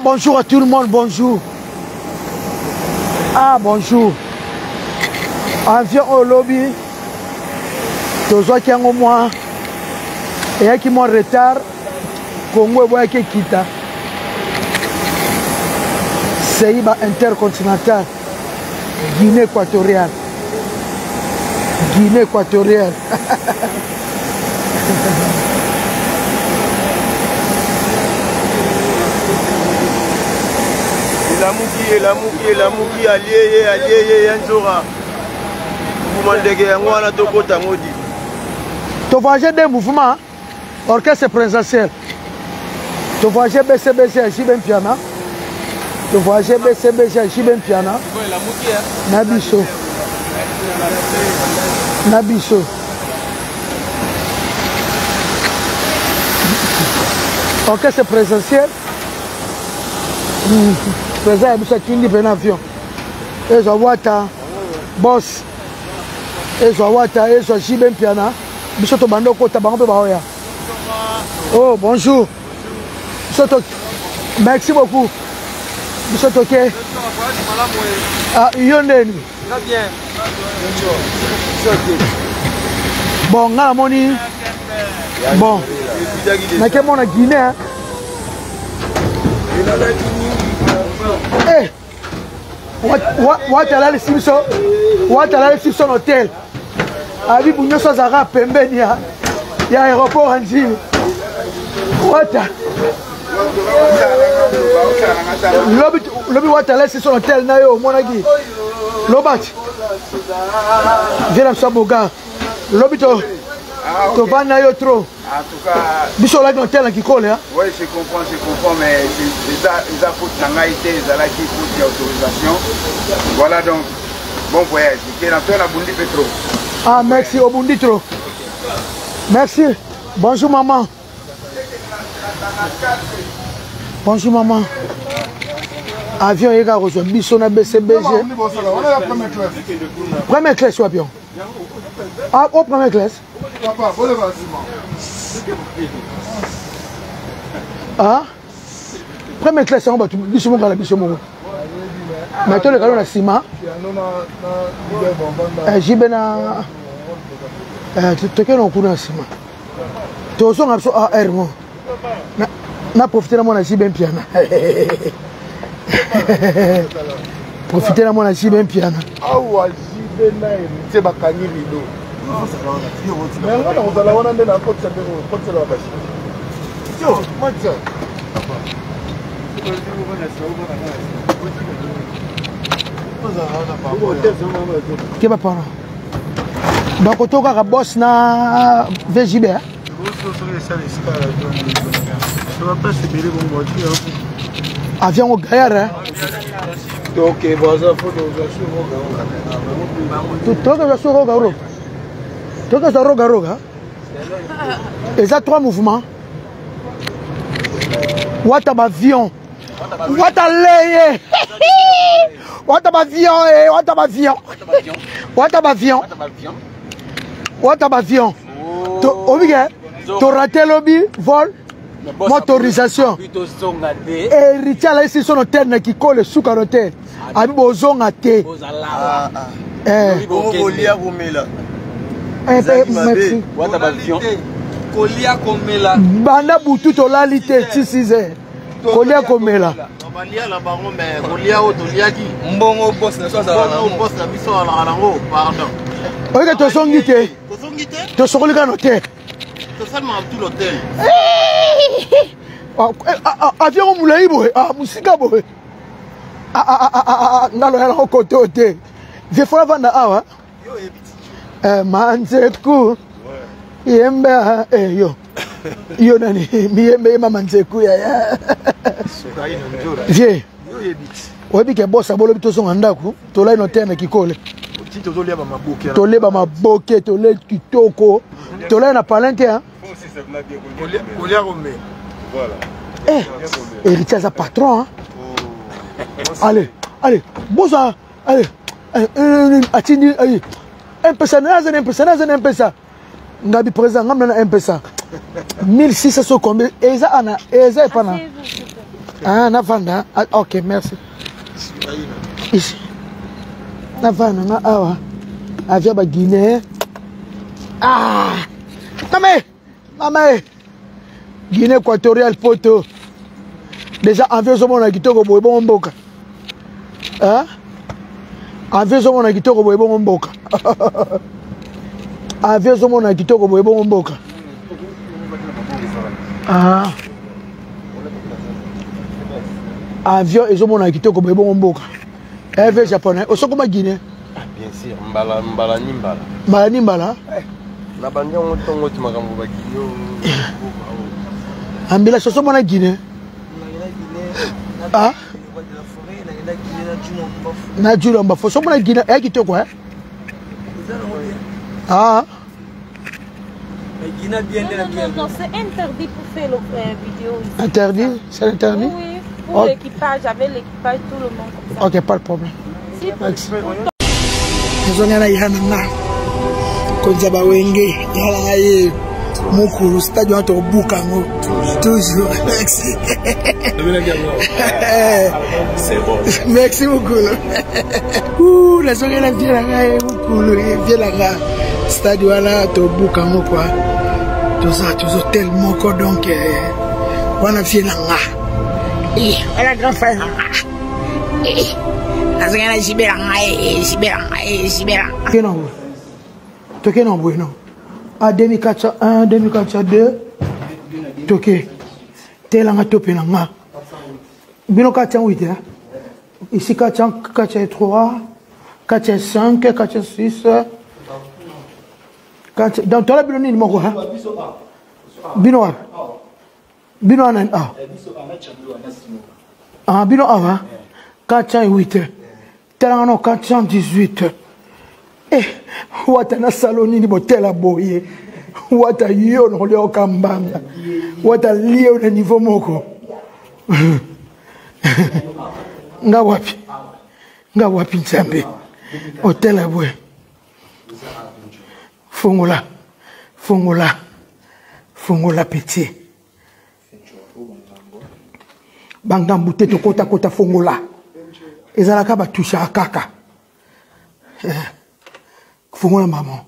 bonjour à tout le monde, bonjour. Ah, bonjour. Avion au lobby. Tozo qui a au moins. Et qui m'ont retard. Congo boya qui quitte. Seiba intercontinental. Guinée équatoriale. Guinée équatoriale. La mouki, allié, Yanzora. Vous m'en déguez, moi, la tokota maudit. Tu voyages des mouvements, orchestre présidentiel. Tu voyages BCBC, ici, ben piano. Tu voyages BCBC, ici, ben piano. Nabiso. Nabiso. Orchestre présidentiel. Président Abissa Kindi ben avion. Ezo Wata, boss. Ezo Wata, Ezo Chiben Piana. Bisoto Bando Kota Bango Baoya. Oh, bonjour. Bisoto. Merci beaucoup. Bisoto Ke. Ah, Yondeni. Très bien. Bon, ngala moni. Bon. Nake mona Guinée. Hein. Eh, watala le Simpson, watala le Simpson hôtel. Abi bunyo so zara pembeni ya aéroport anjini. Wata. Lobi watala le Simpson hôtel na yo monaki. Lobati. Viens ça boga. Lobi to vana yo trop. En tout cas, biso la hôtel qui colle hein. Oui, je comprends, mais ils ont foutu la été, ils ont qui foutu l'autorisation. Voilà donc, bon voyage. Qui dans la Bundi Petro. Ah, merci au Bundi trop. Merci. Bonjour maman. Bonjour maman. Avion est reçu. Biso na BCBG. On est la première classe. Première classe ou avion? Ah, au première classe. Papa, bon ah? Première classe, on va tout biso mon biso mon. Maintenant le galon na ciment. Jibena. Tu que non kuna ciment. Tu os on abso AR mo. Na profiter na mon jiben piano. Profiter na mon jiben piano. Ah ouais, jibena, c'est bakani rido. Mais on va la dans côte ça la bâche. Yo, macha. Qui va pas? Donc tu as boss na VJB. Avion au gaillard. Donc voisin faut donc ça roga. Et ça trois mouvements. Wata avion. Wata leye. Wata avion et wata avion. Wata avion. Wata avion. Obiga. Tu raté lobby vol. Motorisation. Et Richard là ici son hôtel qui colle sous carotte. Abi bozonga te. Merci. Kolia Komela. Banda Boutou Tolalite 6 heures. Kolia Komela. Kolia Otoliaki. Mbongo boss na soza na boss na biso ala ngo pardon. Oye to songite. To songolika note. To salma tout l'hôtel. Avion mulai boy. Ah musika boy. Ngalo ya ko côté hotel. Je fera vanda awa. Yo ebiti. Manzeku yembe yo nani miyembe mama nzeku ya vie oyebi ke bossa bolobi tozonga ndako tolai no tene kikole toleba maboke tole kitoko tolai na palente hein héritier za patron hein allez bossa allez atini allez un peu ça. Ngabi président ngamna un peu ça. 1600 combien eza ana eza epana. Ah, Navanda. Ah, ok, merci. Ici. Navanda, awa. Avion ba Guinée. Ah! Mamé! Guinée équatoriale, poto. Déjà, avion sur mon agito, boy, bon mboka. Hein? Avion sur mon agito, boy, bon mboka. Avion sur mon agito, boy, bon mboka. Ah! Avion et mon agito, boy, bon mboka. Avion japonais. Au second, Guinée. Bien sûr, mbala nimbala. Mbala nimbala? Na bandia on tongo ti makambo ba Guinée. Ambila soso mona Guinée. Ah? Na Djula Mbafo. Soso mona Guinée, e kitoko hein? Ah. Non, c'est interdit pour faire la vidéo ici. Interdit? C'est interdit? Oui, pour l'équipage, avec l'équipage, tout le monde comme ça. Ok, pas de problème. Si, merci. Zonyana Yanana. Konzaba Wenge. Yalaye. Mukulu. Stade de Bukango. Toujours. Merci. C'est bon. Merci Mukulu. Ouh, la Zonyana Vielanga. Mukulu. Vielanga. Stade de Bukango quoi. Tout ça, tellement quoi donc. On a Vielanga. Et la grande frère. Toké non bueno. À 2041, 2042. Toké. Telanga topé nanga. Bino 408 hein. Ici 403, 405, 406. Dans toi la bino ni moko hein. Bino ah. Bino anan ah. Ah bino ah. 408. Telano 418. Eh, Watana Saloni ni botela boye. Wata yo no leo kambanga. Wata leo na niveau moko. Nga wapi nzambe. Hotela boye. Fungola petit. Bangambu te kota fungola. Ezalaka batusha kaka. Fungola maman.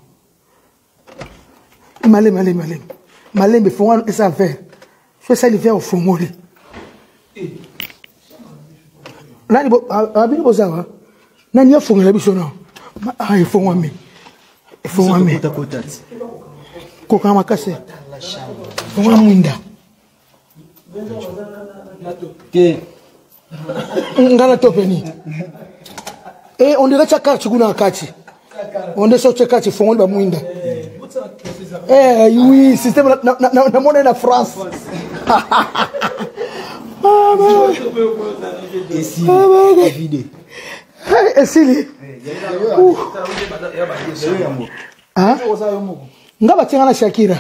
Malembe fungola esa ver. Fais ça l'hiver au fungoli. Nani bo abini bozawa. Nani yafungola biso no. Ah ifungwa mi. Ifungwa mi. Koka makase. Fungola mwinda. Que ngana topeni et on dirait chaque carte kuna kati on est sur chaque carte fond ba mwinda oui système na monnaie na France ici vidé ici ah ngaba tengana Shakira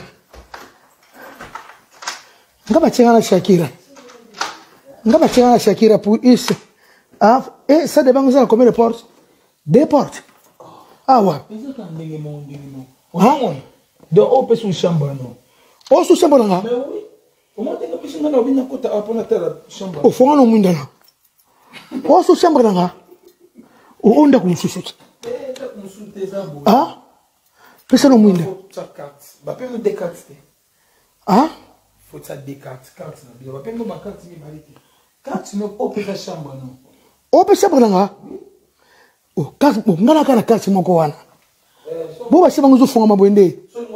pour ici. Ah, et ça dépend de combien de portes? 2 portes. Ah ouais. Ah, donc on peut sous chambre non. Oh sous chambre là. Mais oui. Comment tu peux sous na bina kota apona tela chambre. Oh faut on mwinda là. Oh sous chambre là. Oh on da kumsusuti. Ah? Pesa no mwinda. Ba pe no de cartes. Ah? Faut ça des cartes na bien. Ba pe no ba cartes ni balite. Cartes no open la chambre non. Open chambre là. Oh, carte ngana kana carte moko wana. Bo ba se bango zo fonga mabwende.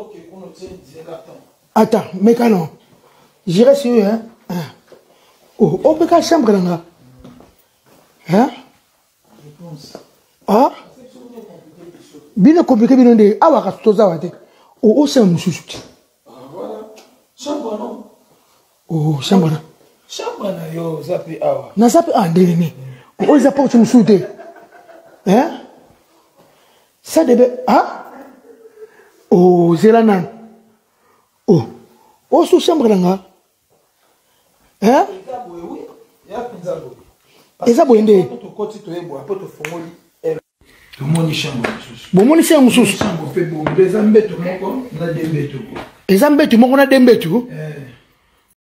Attends, mais canon. J'irai sur eux hein. Oh, open ka chambre là. Hein? Ah? Bino compliqué bino de awa ka toza wate. Oh, c'est mususuti. Ah voilà. Chambre non. Oh, chambre là. Chambre na yo zapi awa. Na zapi andeni. Oh, ils apportent mususuti. Hein? Ça debe ah? Oh, zelanan. Oh. Oh, sous chambre là. Hein? Eza boyende. Tomoni chambre. Bomoni se mususu. Chambre fait bon. Les ambeto moko na dembeto. Les ambeto moko na dembeto.